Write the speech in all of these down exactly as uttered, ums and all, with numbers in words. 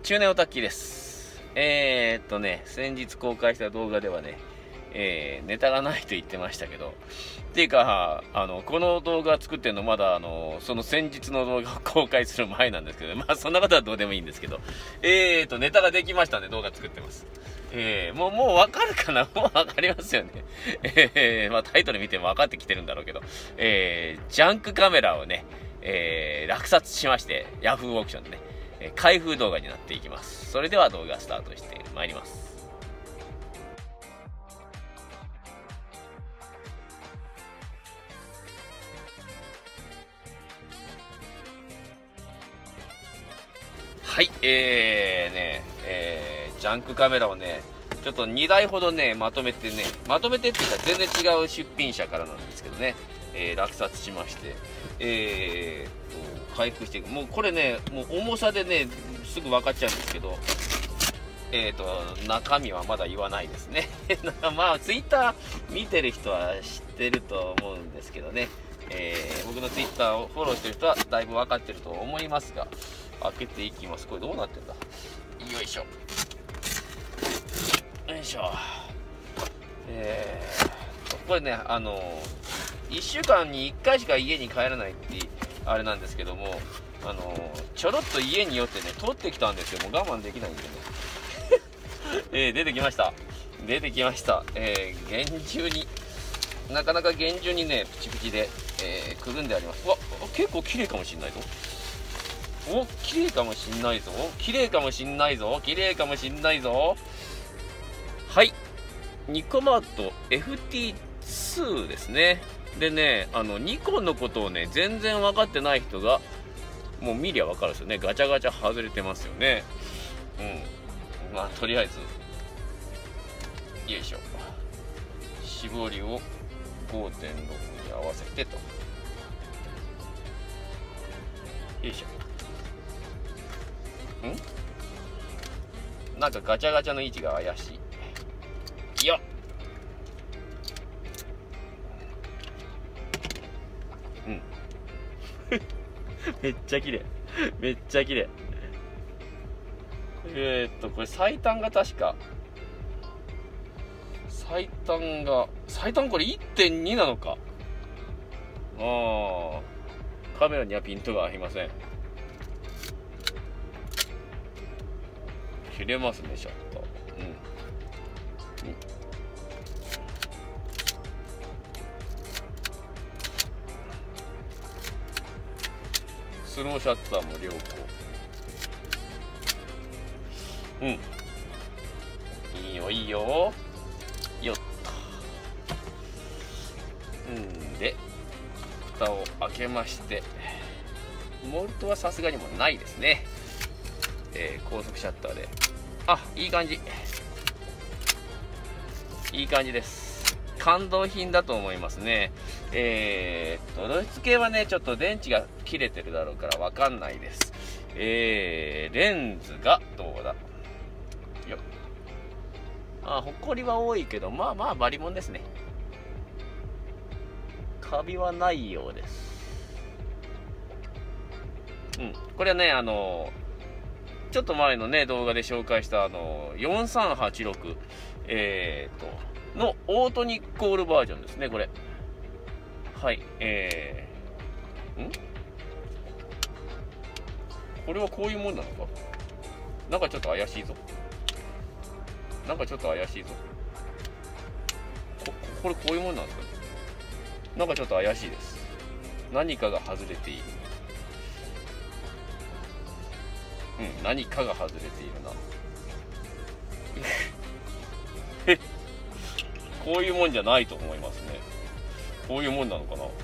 中年オタッキーです。えー、っとね、先日公開した動画ではね、えー、ネタがないと言ってましたけど、っていうか、あの、この動画作ってるのまだ、あの、その先日の動画を公開する前なんですけど、まあそんなことはどうでもいいんですけど、えーと、ネタができましたんで動画作ってます。えー、もう、もうわかるかなもうわかりますよね。えー、まあタイトル見ても分かってきてるんだろうけど、えー、ジャンクカメラをね、えー、落札しまして、ヤフーオークションでね、開封動画になっていきます。それでは動画スタートしてまいります。はい、えーね、えー、ジャンクカメラをね、ちょっとにだいほどね、まとめてね、まとめてっていうか全然違う出品者からなんですけどね、えー、落札しまして、えーと、開封していく。もうこれね、もう重さでね、すぐ分かっちゃうんですけど、えーと、中身はまだ言わないですね。まあ、ツイッター見てる人は知ってると思うんですけどね、えー、僕のツイッターをフォローしてる人はだいぶ分かってると思いますが、開けていきます。これどうなってんだ。よいしょ。よいしょ。えー、これね、あのいっしゅうかんにいっかいしか家に帰らないってあれなんですけども、あのちょろっと家によってね取ってきたんですよ。もう我慢できないんでね。えー、出てきました。出てきました。えー、厳重になかなか厳重にねプチプチで、えー、くるんであります。うわ、結構綺麗かもしんないぞ。お、綺麗かもしんないぞ。綺麗かもしんないぞ。綺麗かもしんないぞ。はい。ニコマート エフティーツー ですね。でね、あの、ニコンのことをね、全然分かってない人が、もう見りゃ分かるんですよね。ガチャガチャ外れてますよね。うん。まあ、とりあえず、よいしょ。絞りを ごてんろく に合わせてと。よいしょ。んなんかガチャガチャの位置が怪しい。よっ。うんめっちゃ綺麗。めっちゃ綺麗。えー、っとこれ最短が確か最短が最短これ いってんに なのか。あー、カメラにはピントがありません。切れますね、シャッター。うん、うん、スローシャッターも良好。うん、いいよいいよ。よっと。うんで蓋を開けまして、モルトはさすがにもないですね。えー、高速シャッターで、あ、いい感じ、いい感じです。感動品だと思いますね。えー、っと露出系はねちょっと電池が切れてるだろうから分かんないです。えー、レンズがどうだよ。あ、ほこりは多いけどまあまあバリモンですね。カビはないようです。うん、これはね、あのちょっと前のね動画で紹介したあのよんさんはちろく、えー、とのオートニッコールバージョンですね、これ。はい、えー、んこれはこういうもんなのか。なんかちょっと怪しいぞ。なんかちょっと怪しいぞ。ここれこういうもんなんですかね。なんかちょっと怪しいです。何かが外れている。うん、何かが外れているな。こういうもんじゃないと思いますね。こういうもんなのかな。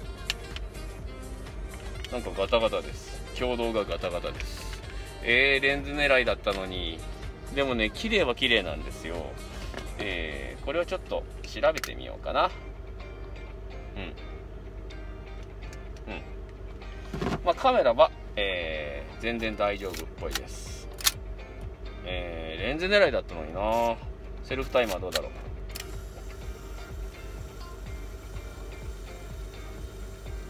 なんかガタガタです。挙動がガタガタです。えー、レンズ狙いだったのに。でもね、綺麗は綺麗なんですよ。えー、これをちょっと調べてみようかな。うん。うん。まあカメラは、えー、全然大丈夫っぽいです。えー、レンズ狙いだったのにな。セルフタイマーどうだろう。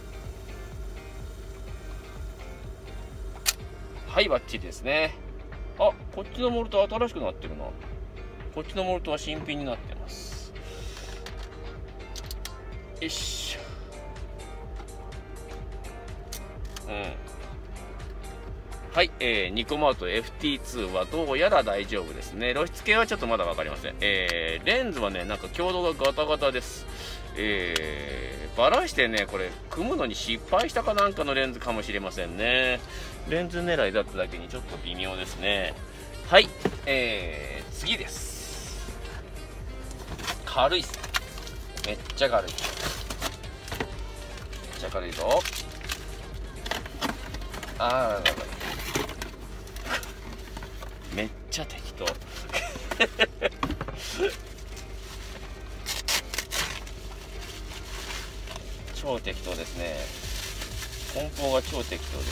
はい、バッチリですね。 あ、こっちのモルトは新しくなってるな。こっちのモルトは新品になってます。よいしょ。うん。はい、えー、ニコマート エフティーツー はどうやら大丈夫ですね。露出系はちょっとまだ分かりません。えー、レンズはね、なんか強度がガタガタです。えー、バラしてね、これ、組むのに失敗したかなんかのレンズかもしれませんね。レンズ狙いだっただけにちょっと微妙ですね。はい、えー、次です。軽いっす。めっちゃ軽い。めっちゃ軽いぞ。あー、めっちゃ適当超適当ですね。梱包が超適当です。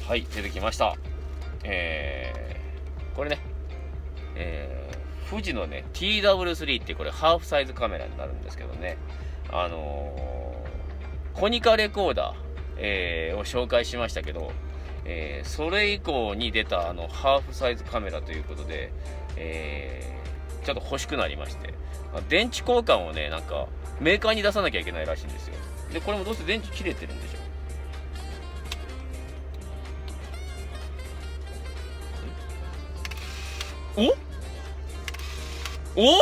はい、出てきました。えー、これね、えー、富士のね ティーダブリュースリー ってこれハーフサイズカメラになるんですけどね、あのー、コニカレコーダー、えー、を紹介しましたけど、えー、それ以降に出たあのハーフサイズカメラということで、えー、ちょっと欲しくなりまして、電池交換をね、なんかメーカーに出さなきゃいけないらしいんですよ。で、これもどうせ電池切れてるんでしょ。おお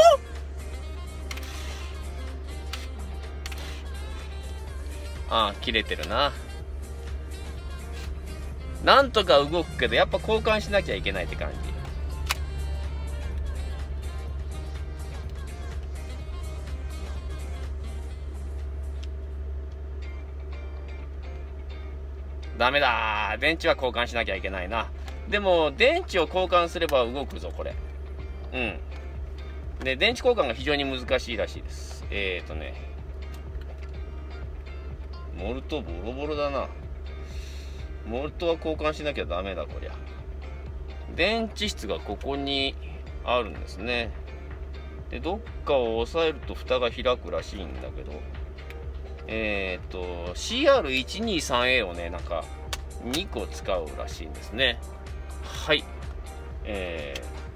ああ、切れてるな。なんとか動くけど、やっぱ交換しなきゃいけないって感じ。ダメだ、電池は交換しなきゃいけないな。でも電池を交換すれば動くぞこれ。うんで、電池交換が非常に難しいらしいです。えーとねモルトボロボロだな。モルトは交換しなきゃダメだこりゃ。電池室がここにあるんですね。で、どっかを押さえると蓋が開くらしいんだけど、えっと シーアールいちにさんエー をね、なんかにこ使うらしいんですね。はい、え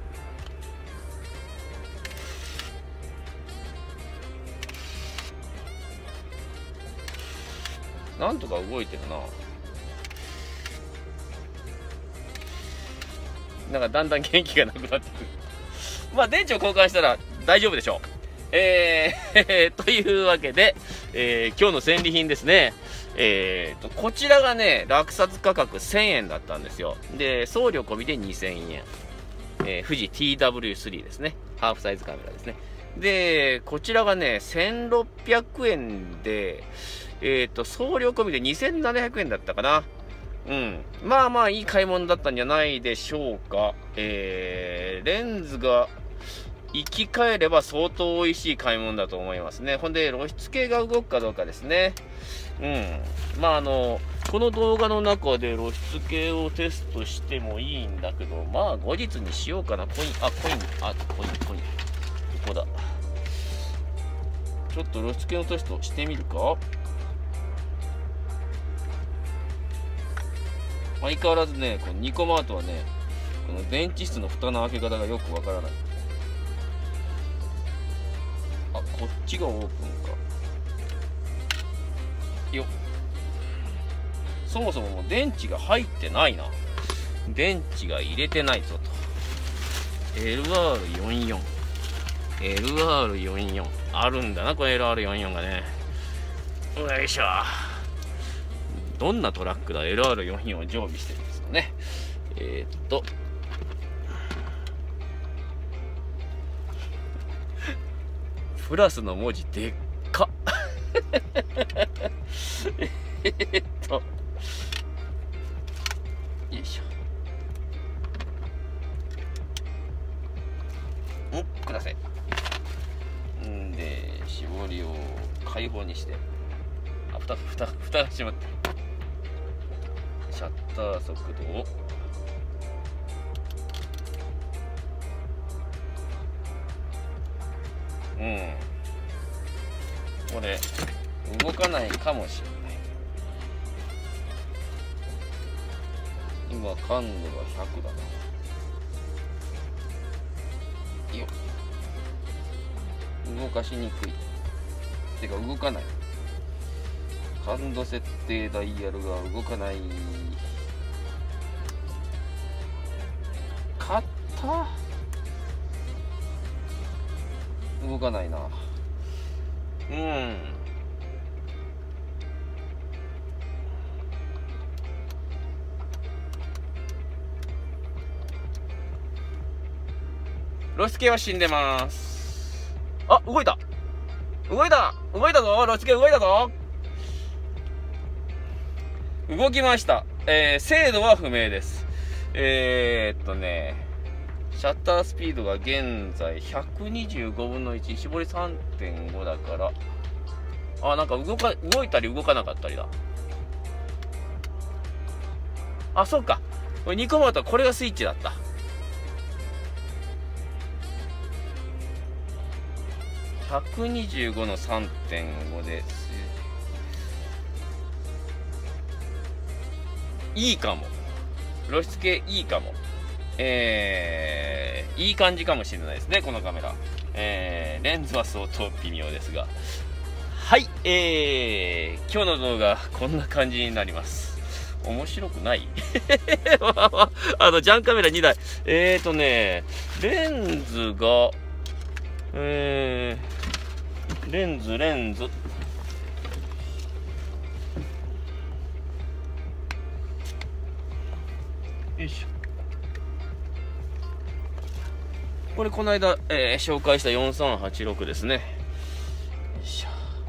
ー、なんとか動いてるな。なんかだんだん元気がなくなってくる。まあ電池を交換したら大丈夫でしょう。えー、というわけで、えー、今日の戦利品ですね。えーと、こちらがね、落札価格せんえんだったんですよ。で、送料込みでにせんえん。えー、富士 ティーダブリュースリー ですね。ハーフサイズカメラですね。で、こちらがね、せんろっぴゃくえんで、えーと、送料込みでにせんななひゃくえんだったかな。うん。まあまあいい買い物だったんじゃないでしょうか。えー、レンズが生き返れば相当美味しい買い物だと思いますね。ほんで、露出系が動くかどうかですね。うん。まああの、この動画の中で露出系をテストしてもいいんだけど、まあ後日にしようかな。コイン、あ、コイン、あ、コイン、コイン。ここだ。ちょっと露出系のテストしてみるか。相変わらずね、このニコマートはね、この電池室の蓋の開け方がよくわからない。あ、こっちがオープンか。よっ。そもそももう電池が入ってないな。電池が入れてないぞと。エルアールよんじゅうよん。エルアールよんじゅうよん。あるんだな、これ エルアールよんじゅうよん がね。よいしょ。どんなトラックだ エルアールよんじゅうよん を常備してるんですかね。えー、っとプラスの文字でっかえーっとよいしょ。んください。んで絞りを開放にして、あ、ふたふたふたが閉まった。シャッター速度をうんこれ動かないかもしれない。 は感度がひゃくだな。よっ、動かしにくい。てか動かない。感度設定ダイヤルが動かない。買った。動かないな。うん。露出系は死んでます。あ、動いた動いた動いたぞ。露出系動いたぞ。動きました。えー、精度は不明です。えー、っとねシャッタースピードが現在ひゃくにじゅうごぶんのいち、絞り さんてんご だから、あ、なんか動か動いたり動かなかったりだ。あ、そうか、これにこまとこれがスイッチだった。ひゃくにじゅうごの さんてんご です。いいかも。露出系いいかも。えー、いい感じかもしれないですね、このカメラ。えー、レンズは相当微妙ですが。はい、えー、今日の動画、こんな感じになります。面白くないあの、ジャンカメラにだい。えーとね、レンズが、えー、レンズ、レンズ。よいしょ。これこの間、えー、紹介したよんさんはちろくですね。よいし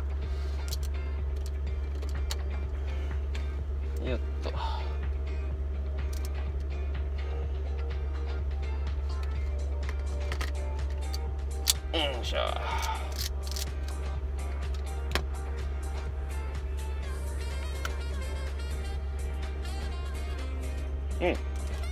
ょ。よっと。よいしょ。うん。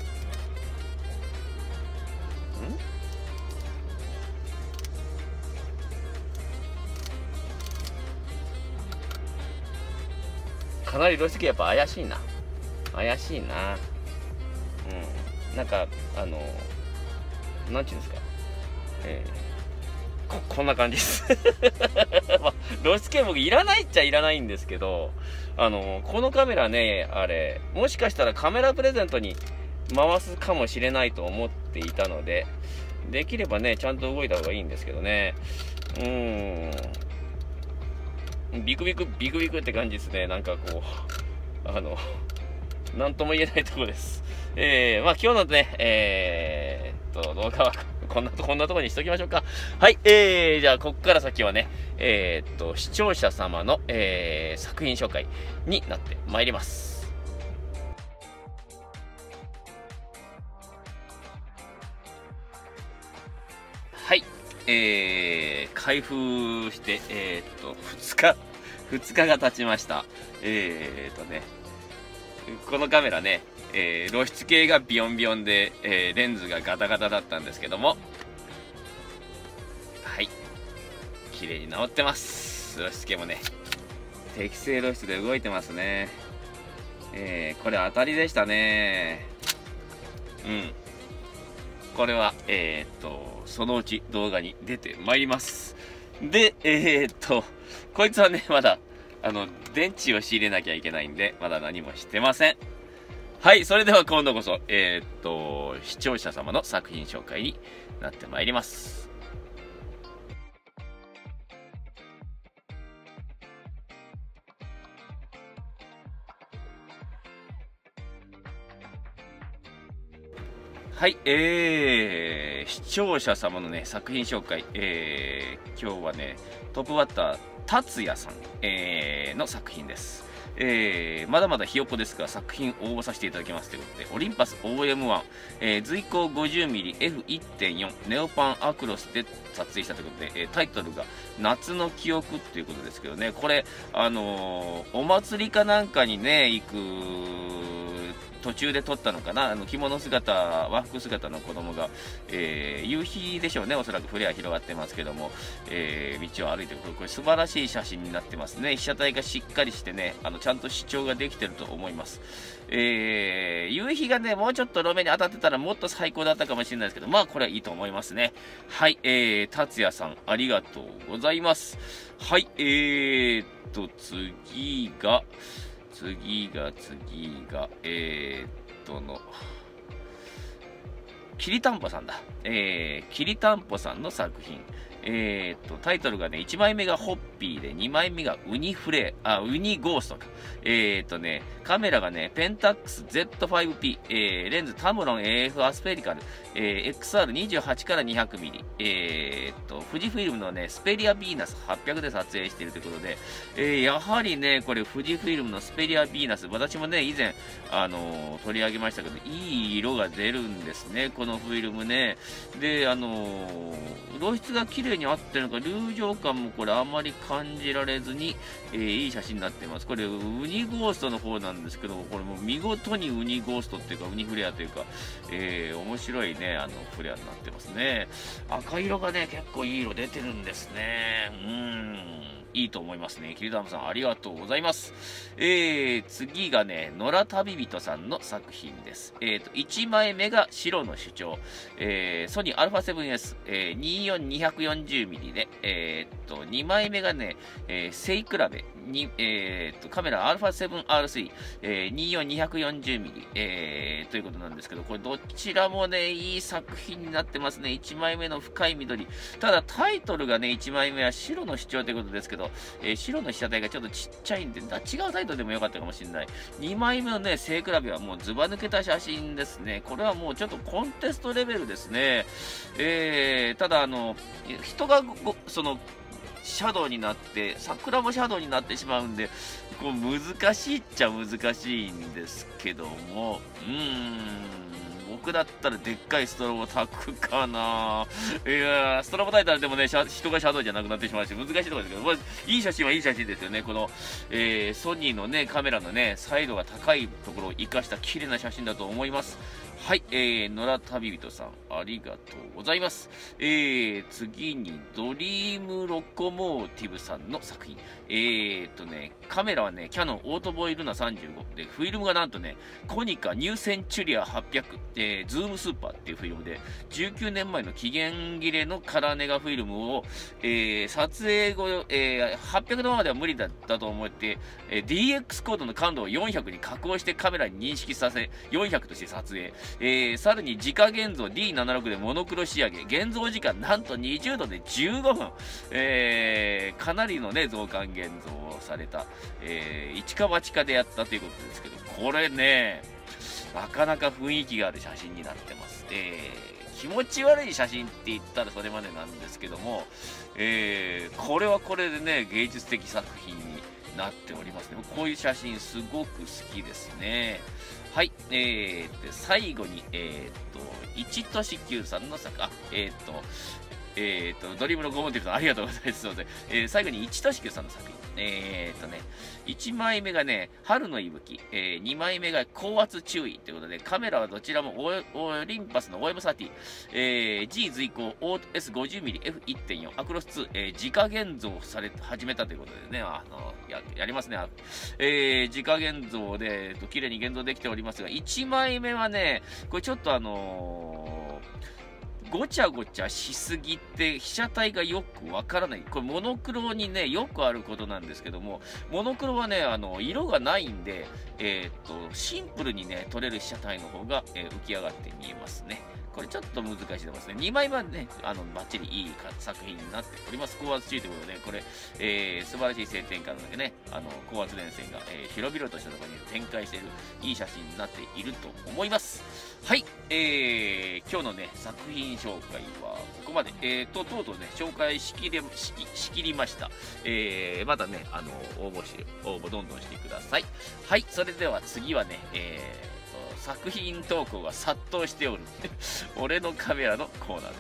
かなり露出系やっぱ怪しいな。怪しいな。うん。なんか、あの、なんていうんですか。えー、こ、こんな感じです。まあ、露出系僕いらないっちゃいらないんですけど、あの、このカメラね、あれ、もしかしたらカメラプレゼントに回すかもしれないと思っていたので、できればね、ちゃんと動いた方がいいんですけどね。うーん。ビクビク、ビクビクって感じですね。なんかこう、あの、なんとも言えないところです。えー、まあ今日のね、えー、っと、動画はこんなと、こんなところにしときましょうか。はい、えー、じゃあ、こっから先はね、えー、っと、視聴者様の、えー、作品紹介になってまいります。はい。えー、開封して、えー、っと、ふつか、ふつかが経ちました。えー、っとね、このカメラね、えー、露出系がビヨンビヨンで、えー、レンズがガタガタだったんですけども、はい。綺麗に直ってます。露出系もね、適正露出で動いてますね。えー、これ当たりでしたね。うん。これは、えー、っと、そのうち動画に出てまいります。で、えー、っと、こいつはね、まだ、あの、電池を仕入れなきゃいけないんで、まだ何もしてません。はい、それでは今度こそ、えー、っと、視聴者様の作品紹介になってまいります。はい、えー、視聴者様のね、作品紹介、えー、今日はね、トップバッター、達也さん、えー、の作品です。えー、まだまだひよっこですが、作品応募させていただきますということで、オリンパス オーエムワン、えー、随光 ごじゅうミリエフいってんよん ネオパンアクロスで撮影したということで、えー、タイトルが夏の記憶っていうことですけどね、これ、あのー、お祭りかなんかにね、行く途中で撮ったのかな、あの着物姿、和服姿の子供が、えー、夕日でしょうね、おそらくフレア広がってますけども、えー、道を歩いてくる、これ素晴らしい写真になってますね。被写体がしっかりしてね、あのちゃんと主張ができてると思います。えー、夕日がね、もうちょっと路面に当たってたらもっと最高だったかもしれないですけど、まあこれはいいと思いますね。はい、えー、達也さん、ありがとうございます。はい、えーっと、次が、次が、次が、えーっとの、きりたんぽさんだ。えー、きりたんぽさんの作品。えー、っと、タイトルがね、いちまいめがホッピーで、にまいめがウニフレー、あ、ウニゴーストか。えー、っとね、カメラがね、ペンタックス ゼットファイブピー、えー、レンズタムロン エーエフ アスペリカル、えー、エックスアールにじゅうはち から にひゃくミリ、えー、っと、富士フィルムのね、スペリアヴィーナスはっぴゃくで撮影しているということで、えー、やはりね、これ富士フィルムのスペリアヴィーナス、私もね、以前、あのー、取り上げましたけど、いい色が出るんですね、このフィルムね。で、あのー、露出が綺麗に合ってるのか、流浄感もこれあんまり感じられずに、えー、いい写真になっています。これ、ウニゴーストの方なんですけど、これもう見事にウニゴーストっていうか、ウニフレアというか、えー、面白いね、あの、フレアになってますね。赤色がね、結構いい色出てるんですね。うーん。いいと思いますね。キリダムさん、ありがとうございます。えー、次がね、野良旅人さんの作品です。えーと、いちまいめが白の主張。えー、ソニー アルファセブンエス、えー、にじゅうよん、にひゃくよんじゅうミリ で、えーと、にまいめがね、えー、背比べ。に、えーと、カメラ アルファセブンアールスリー、えー、にじゅうよん、にひゃくよんじゅうミリ、えー、ということなんですけど、これどちらもね、いい作品になってますね。いちまいめの深い緑。ただタイトルがね、いちまいめは白の主張ということですけど、えー、白の被写体がちょっとちっちゃいんで、違うタイトルでもよかったかもしれない。にまいめのね、背比べはもうズバ抜けた写真ですね。これはもうちょっとコンテストレベルですね。えー、ただあの、人がご、その、シャドウになって、桜もシャドウになってしまうんで、こう難しいっちゃ難しいんですけども、うーん、僕だったらでっかいストロボ炊くかな。いやー、ストロボ炊いたらでもね、人がシャドウじゃなくなってしまうし、難しいところですけど、まあ、いい写真はいい写真ですよね。この、えー、ソニーのね、カメラのね、彩度が高いところを活かした綺麗な写真だと思います。はい、えー、野良旅人さん、ありがとうございます。えー、次に、ドリームロコモーティブさんの作品。えーとね、カメラはね、キャノンオートボイルナさんじゅうご。で、フィルムがなんとね、コニカニューセンチュリアはっぴゃく、えー、ズームスーパーっていうフィルムで、じゅうきゅうねんまえの期限切れのカラーネガフィルムを、えー、撮影後、えー、はっぴゃくのままでは無理だったと思って、えー、ディーエックス コードの感度をよんひゃくに加工してカメラに認識させ、よんひゃくとして撮影。えー、さらに自家現像 ディーななじゅうろく でモノクロ仕上げ、現像時間なんとにじゅうどでじゅうごふん、えー、かなりのね、増刊現像をされた、えー、一か八かでやったということですけど、これね、なかなか雰囲気がある写真になってます。えー、気持ち悪い写真って言ったらそれまでなんですけども、えー、これはこれでね、芸術的作品になっておりますね。こういう写真すごく好きですね。はい、えー、で最後に、えー、っと、一としきゅうさんの作、あ、えー、っと、えー、っと、ドリームのゴモティブさん、ありがとうございます。すいません。えー、最後に一としきゅうさんの作品。えー、っとね、いちまいめがね、春の息吹、えー、にまいめが高圧注意ということで、カメラはどちらもオオリンパスの オーエムサーティー、えー、G 随行 エスごじゅうミリエフいってんよん アクロスツー、えー、自家現像され始めたということでね、あの、や、やりますね。えー、自家現像で、えっと、綺麗に現像できておりますが、いちまいめはね、これちょっとあのー、ごちゃごちゃしすぎて被写体がよくわからない。これモノクロにね、よくあることなんですけども、モノクロはね、あの、色がないんで、えー、っと、シンプルにね、撮れる被写体の方が、えー、浮き上がって見えますね。これちょっと難しいと思いますね。にまいはね、あの、バッチリいい作品になっております。高圧注意ということで、これ、えー、素晴らしい晴天下なのでね、あの、高圧連線が、えー、広々としたところに展開している、いい写真になっていると思います。はい、えー、今日のね、作品紹介はここまで、えーと、とうとうね、紹介しきれ、しき、しきりました。えー、まだね、あの、応募し、応募どんどんしてください。はい、それでは次はね、えー、作品投稿が殺到しておる俺のカメラのコーナーです。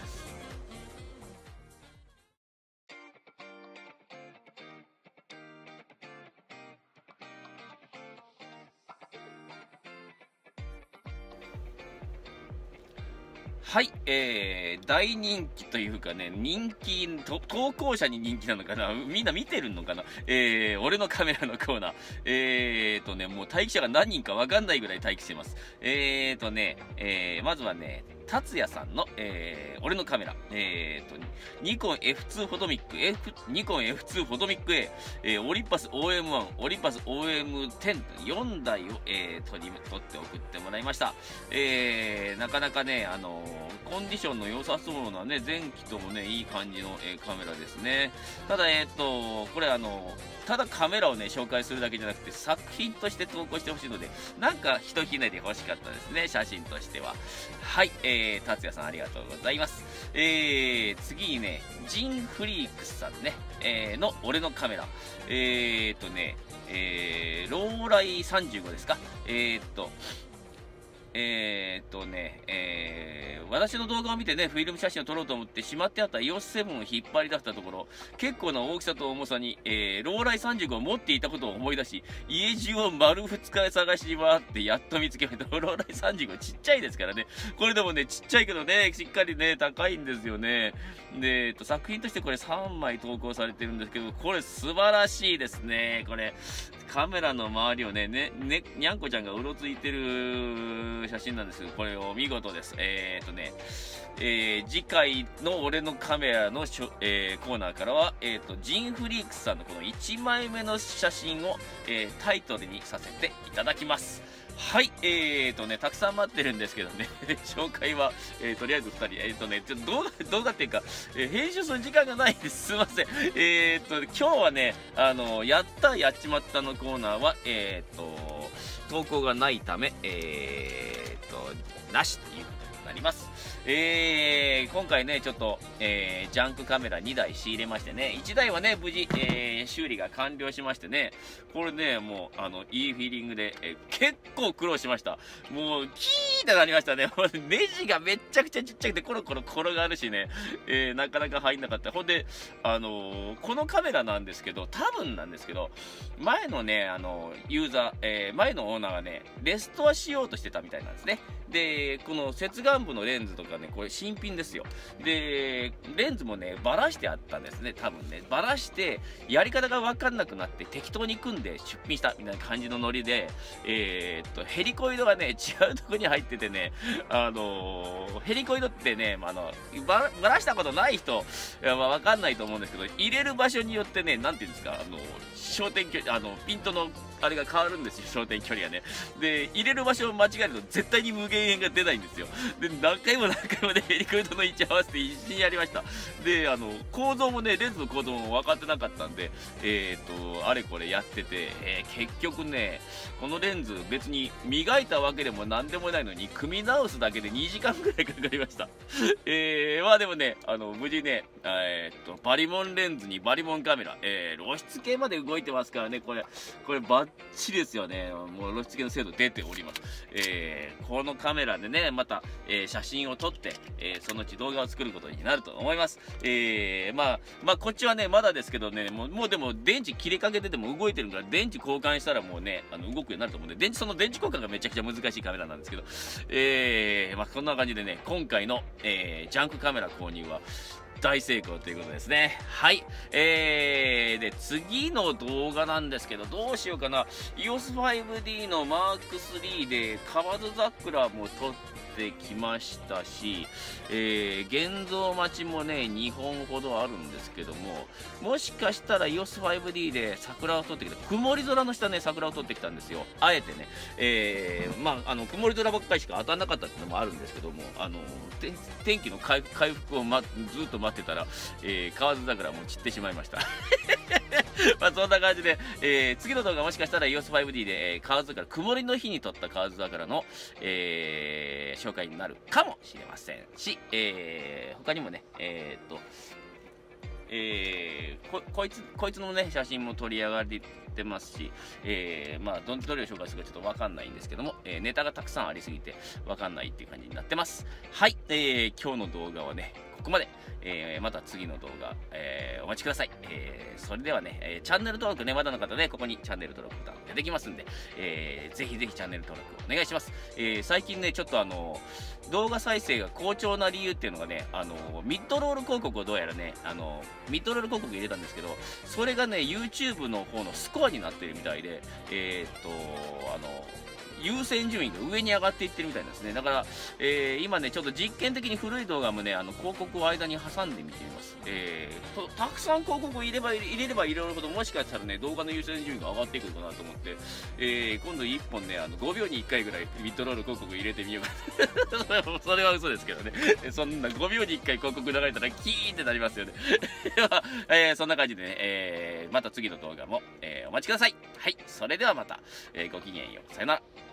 はい、えー、大人気というかね、人気、投稿者に人気なのかな、みんな見てるのかな、えー、俺のカメラのコーナー、えーとね、もう待機者が何人かわかんないぐらい待機してます。えーとね、えー、まずはね、達也さんの、えー、俺のカメラ、えーと、ニコン エフツー フォトミック、F、ニコン エフツー フォトミック A、えー、オリンパス オーエムワン、オリンパス オーエムテン、よんだいを、えー、取り、取って送ってもらいました。えー、なかなかね、あのー、コンディションの良さそうなね、前期ともね、いい感じの、えー、カメラですね。ただ、えー、っと、これあのー、ただカメラをね、紹介するだけじゃなくて、作品として投稿してほしいので、なんかひとひねり欲しかったですね、写真としては。はい、えー、達也さんありがとうございます。えー、次にね、ジンフリークスさんね、えー、の俺のカメラ。えーとね、えー、ローライさんじゅうごですか。えーと、えーっとね、えー、私の動画を見てね、フィルム写真を撮ろうと思ってしまってあった イーオーエスセブン を引っ張り出したところ、結構な大きさと重さに、えー、ローライさんじゅうごを持っていたことを思い出し、家中を丸ふつか探し回ってやっと見つけました。ローライさんじゅうごちっちゃいですからね。これでもね、ちっちゃいけどね、しっかりね、高いんですよね。で、えっと、作品としてこれさんまい投稿されてるんですけど、これ素晴らしいですね。これ、カメラの周りをね、ね、ね、にゃんこちゃんがうろついてる写真なんですけど、これお見事です。えー、っとね、えー、次回の俺のカメラのしょ、えー、コーナーからは、えー、っと、ジンフリークスさんのこのいちまいめの写真を、えー、タイトルにさせていただきます。はい、えーとね、たくさん待ってるんですけどね、紹介は、えー、とりあえずふたり、えーとね、ちょっと動画、動画っていうか、えー、編集する時間がないです。すいません。えーと、今日はね、あの、やったやっちまったのコーナーは、えーと、投稿がないため、えーと、なしということになります。えー、今回ね、ちょっと、えー、ジャンクカメラにだい仕入れましてね、いちだいはね、無事、えー、修理が完了しましてね、これね、もう、あの、いいフィーリングで、えー、結構苦労しました。もう、キーってなりましたね。ネジがめっちゃくちゃちっちゃくて、コロコロ転がるしね、えー、なかなか入んなかった。ほんで、あのー、このカメラなんですけど、多分なんですけど、前のね、あのー、ユーザー、えー、前のオーナーがね、レストアしようとしてたみたいなんですね。で、この接眼部のレンズとかね、これ新品ですよ。で、レンズもね、バラしてあったんですね、多分ね。バラして、やり方がわかんなくなって適当に組んで出品したみたいな感じのノリで、えー、っと、ヘリコイドがね、違うとこに入っててね、あのー、ヘリコイドってね、あの、バラ、バラしたことない人、いやまあわかんないと思うんですけど、入れる場所によってね、なんていうんですか、あの、焦点距離、あの、ピントの、あれが変わるんですよ、焦点距離がね。で、入れる場所を間違えると絶対に無限円が出ないんですよ。で、何回も何回もね、ヘリコイドの位置合わせて一緒にやりました。で、あの、構造もね、レンズの構造も分かってなかったんで、えっと、あれこれやってて、えー、結局ね、このレンズ別に磨いたわけでも何でもないのに、組み直すだけでにじかんぐらいかかりました。えー、まあでもね、あの、無事ね、えー、っと、バリモンレンズにバリモンカメラ、えー、露出系まで動いてますからね、これ、これバッチリですよね。もう露出系の精度出ております。えー、このカメラでね、また、えー、写真を撮って、えー、そのうち動画を作ることになると思います。えー、まあ、まあ、こっちはね、まだですけどね、もう、もうでも電池切れかけてても動いてるから、電池交換したらもうね、あの、動くようになると思うんで、電池、その電池交換がめちゃくちゃ難しいカメラなんですけど、えー、まあ、こんな感じでね、今回の、えー、ジャンクカメラ購入は、大成功ということですね。はい。えー、で、次の動画なんですけど、どうしようかな。イーオーエスファイブディー のマークスリーで、河津桜も撮ってきましたし、えー、現像待ちもね、にほんほどあるんですけども、もしかしたら イーオーエスファイブディー で桜を撮ってきた、曇り空の下ね、桜を撮ってきたんですよ。あえてね。えー、まあ、あの、曇り空ばっかりしか当たんなかったっていうのもあるんですけども、あの、天気の回復を、ま、ずっと待ってたら、えー、河津桜も散ってしまいました。まあそんな感じで、えー、次の動画もしかしたら イーオーエスファイブディー で、えー、河津桜、曇りの日に撮った河津桜の、えー、紹介になるかもしれませんし、えー、他にもね、えー、っと、えー、こ、こいつ、こいつのね、写真も取り上がってますし、えー、まあど、どれを紹介するかちょっとわかんないんですけども、えー、ネタがたくさんありすぎてわかんないっていう感じになってます。はい、えー、今日の動画はね、 ここまで。えー、また次の動画、えー、お待ちください。えー、それではね、えー、チャンネル登録ね、まだの方ね、ここにチャンネル登録ボタン出てきますんで、えー、ぜひぜひチャンネル登録お願いします。えー、最近ね、ちょっとあの、動画再生が好調な理由っていうのがね、あの、ミッドロール広告をどうやらね、あの、ミッドロール広告入れたんですけど、それがね、YouTube の方のスコアになってるみたいで、えー、っと、あの、優先順位が上に上がっていってるみたいなんですね。だから、えー、今ね、ちょっと実験的に古い動画もね、あの、広告を間に挟んでみてみます。えー、と、たくさん広告を入れば入れれば入れるほど、もしかしたらね、動画の優先順位が上がっていくのかなと思って、えー、今度いっぽんね、あの、ごびょうにいっかいぐらいミッドロール広告入れてみようかな。それは嘘ですけどね。そんなごびょうにいっかい広告流れたらキーンってなりますよね。えー、そんな感じでね、えー、また次の動画も、えー、お待ちください。はい、それではまた、えー、ごきげんよう。さよなら。